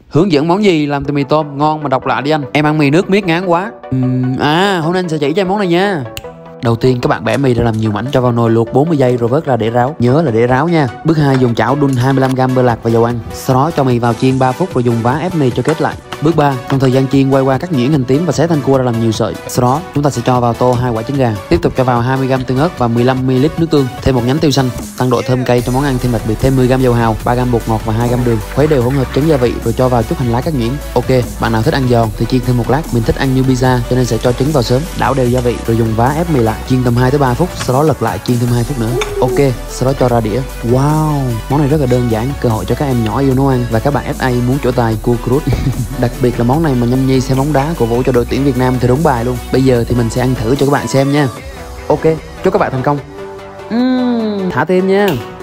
Hướng dẫn món gì làm từ mì tôm ngon mà độc lạ đi anh. Em ăn mì nước miết ngán quá. Hôm nay anh sẽ chỉ cho em món này nha. Đầu tiên các bạn bẻ mì ra làm nhiều mảnh, cho vào nồi luộc 40 giây rồi vớt ra để ráo. Nhớ là để ráo nha. Bước 2, dùng chảo đun 25g bơ lạc và dầu ăn. Sau đó cho mì vào chiên 3 phút rồi dùng vá ép mì cho kết lại. Bước 3, trong thời gian chiên quay qua cắt nhuyễn hành tím và xé thanh cua ra làm nhiều sợi. Sau đó chúng ta sẽ cho vào tô 2 quả trứng gà. Tiếp tục cho vào 20g tương ớt và 15ml nước tương, thêm một nhánh tiêu xanh, tăng độ thơm cay cho món ăn thêm đặc biệt. Thêm 10g dầu hào, 3g bột ngọt và 2g đường. Khuấy đều hỗn hợp chén gia vị rồi cho vào chút hành lá cắt nhuyễn. Ok, bạn nào thích ăn giòn thì chiên thêm một lát. Mình thích ăn như pizza cho nên sẽ cho trứng vào sớm. Đảo đều gia vị rồi dùng vá ép mì lại, chiên tầm 2 tới 3 phút, sau đó lật lại chiên thêm 2 phút nữa. Ok, sau đó cho ra đĩa. Wow, món này rất là đơn giản, cơ hội cho các em nhỏ yêu nấu ăn và các bạn FA muốn trổ tài cua cruise. Đặc biệt là món này mà nhâm nhi xem bóng đá cổ vũ cho đội tuyển Việt Nam thì đúng bài luôn. Bây giờ thì mình sẽ ăn thử cho các bạn xem nha. Ok, chúc các bạn thành công. Thả thêm nha.